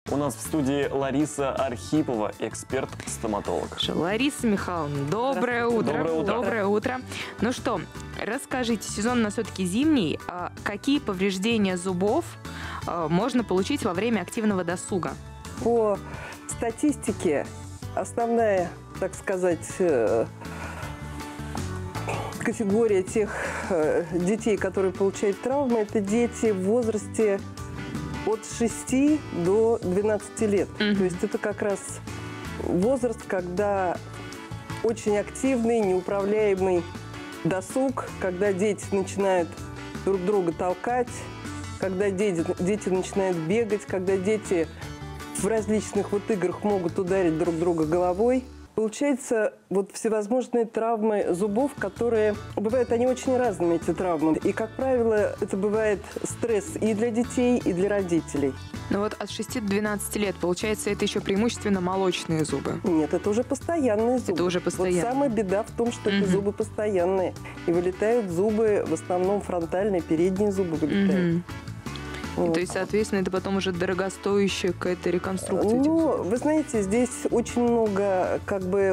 У нас в студии Лариса Архипова, эксперт-стоматолог. Лариса Михайловна, доброе утро. Доброе утро. Доброе утро. Ну что, расскажите, сезон у нас все-таки зимний. Какие повреждения зубов можно получить во время активного досуга? По статистике основная, так сказать, категория тех детей, которые получают травмы, это дети в возрасте от 6 до 12 лет. То есть это как раз возраст, когда очень активный, неуправляемый досуг, когда дети начинают друг друга толкать, когда дети начинают бегать, когда дети в различных вот играх могут ударить друг друга головой. Получается, вот всевозможные травмы зубов, которые бывают, они очень разными, эти травмы. И, как правило, это бывает стресс и для детей, и для родителей. Ну вот от 6 до 12 лет, получается, это еще преимущественно молочные зубы. Нет, это уже постоянные зубы. Это уже постоянные. Вот самая беда в том, что это зубы постоянные. И вылетают зубы, в основном фронтальные, передние зубы вылетают. Вот. То есть, соответственно, это потом уже дорогостоящая какая-то реконструкция. Ну, вы знаете, здесь очень много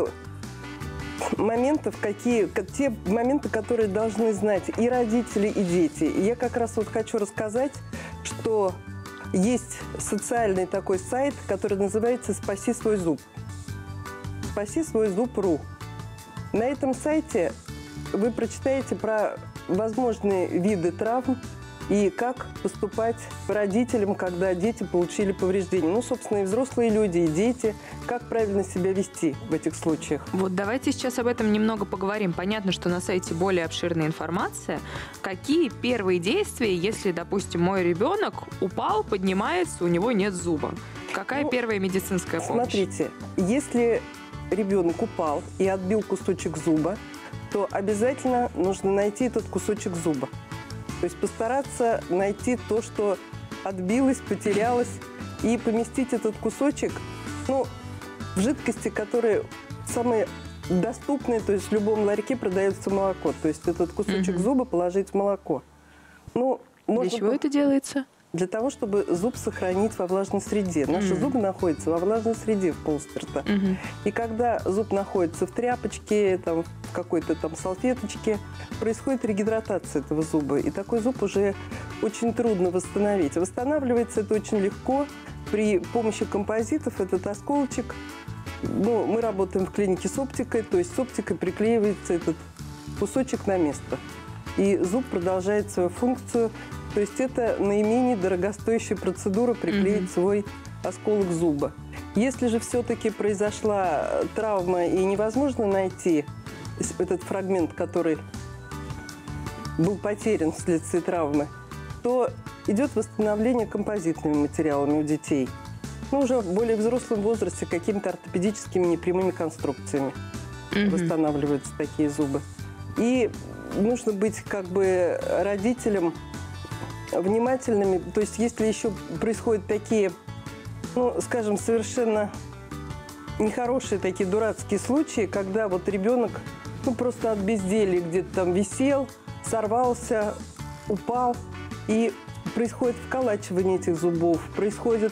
моментов, те моменты, которые должны знать и родители, и дети. И я как раз вот хочу рассказать, что есть социальный такой сайт, который называется «Спаси свой зуб». «Спаси свой зуб.ру». На этом сайте вы прочитаете про возможные виды травм, и как поступать родителям, когда дети получили повреждения. Ну, собственно, и взрослые люди, и дети. Как правильно себя вести в этих случаях. Вот давайте сейчас об этом немного поговорим. Понятно, что на сайте более обширная информация. Какие первые действия, если, допустим, мой ребенок упал, поднимается, у него нет зуба? Какая первая медицинская помощь? Смотрите, если ребенок упал и отбил кусочек зуба, то обязательно нужно найти этот кусочек зуба. То есть постараться найти то, что отбилось, потерялось, и поместить этот кусочек в жидкости, которые самые доступные, то есть в любом ларьке продается молоко. То есть этот кусочек зуба положить в молоко. Для чего это делается? Для того, чтобы зуб сохранить во влажной среде. Наши зубы находятся во влажной среде в полости рта. И когда зуб находится в тряпочке, в какой-то салфеточке, происходит регидратация этого зуба. И такой зуб уже очень трудно восстановить. Восстанавливается это очень легко. При помощи композитов этот осколочек, мы работаем в клинике с оптикой, то есть с оптикой приклеивается этот кусочек на место. И зуб продолжает свою функцию. То есть это наименее дорогостоящая процедура приклеить свой осколок зуба. Если же все-таки произошла травма и невозможно найти этот фрагмент, который был потерян вследствие травмы, то идет восстановление композитными материалами у детей. Уже в более взрослом возрасте какими-то ортопедическими непрямыми конструкциями восстанавливаются такие зубы. И нужно быть родителям внимательными. То есть если еще происходят такие, скажем, совершенно нехорошие такие дурацкие случаи, когда вот ребенок просто от безделья где-то там висел, сорвался, упал, и происходит вколачивание этих зубов, происходит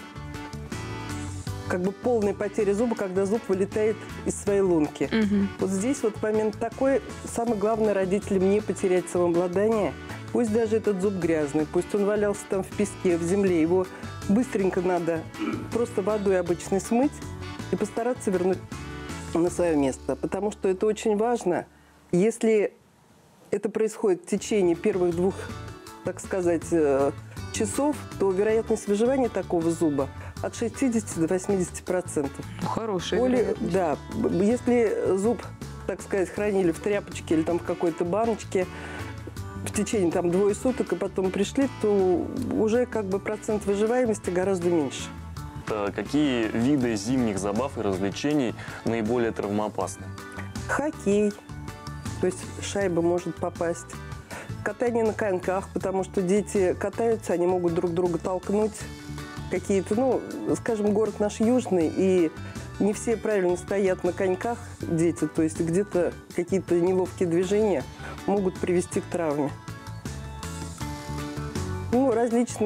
полная потеря зуба, когда зуб вылетает из своей лунки. Вот здесь вот момент такой, самое главное родителям не потерять самообладание. Пусть даже этот зуб грязный, пусть он валялся там в песке, в земле, его быстренько надо просто водой обычной смыть и постараться вернуть на свое место. Потому что это очень важно. Если это происходит в течение первых 2, так сказать, часов, то вероятность выживания такого зуба от 60 до 80%. Хорошая вероятность. Да. Если зуб, так сказать, хранили в тряпочке или в какой-то баночке в течение 2 суток, и потом пришли, то уже процент выживаемости гораздо меньше. Какие виды зимних забав и развлечений наиболее травмоопасны? Хоккей, то есть шайба может попасть. Катание на коньках, потому что дети катаются, они могут друг друга толкнуть. Какие-то, скажем, город наш южный, и не все правильно стоят на коньках дети, то есть где-то какие-то неловкие движения могут привести к травме. Различные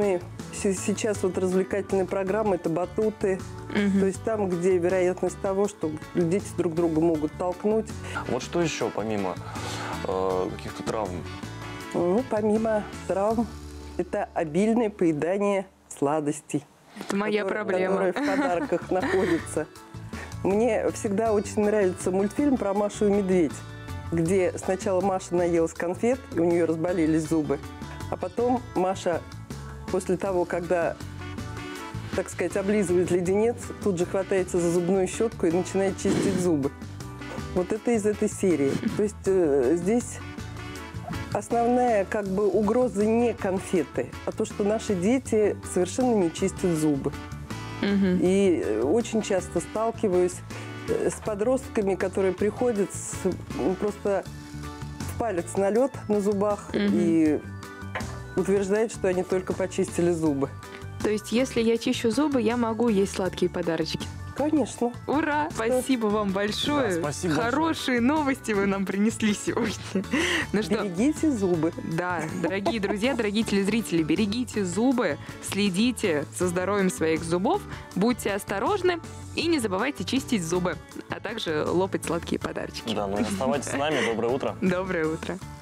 Сейчас вот развлекательные программы – это батуты. То есть там, где вероятность того, что дети друг друга могут толкнуть. Вот что еще, помимо каких-то травм? Ну, помимо травм, это обильное поедание сладостей. Это моя проблема. Которые в подарках находятся. Мне всегда очень нравится мультфильм про Машу и медведь, где сначала Маша наелась конфет, и у нее разболелись зубы, а потом Маша, после того, когда, так сказать, облизывает леденец, тут же хватается за зубную щетку и начинает чистить зубы. Вот это из этой серии. То есть здесь основная как бы угроза не конфеты, а то, что наши дети совершенно не чистят зубы. И очень часто сталкиваюсь с подростками, которые приходят просто в палец налет на зубах и утверждают, что они только почистили зубы. То есть, если я чищу зубы, я могу есть сладкие подарочки? Конечно. Ура! Спасибо вам большое. Да, спасибо Хорошие новости вы нам принесли сегодня. Ну что, Берегите зубы. да, дорогие друзья, дорогие телезрители, берегите зубы, следите за здоровьем своих зубов, будьте осторожны и не забывайте чистить зубы, а также лопать сладкие подарочки. Да, ну и оставайтесь с нами. Доброе утро. Доброе утро.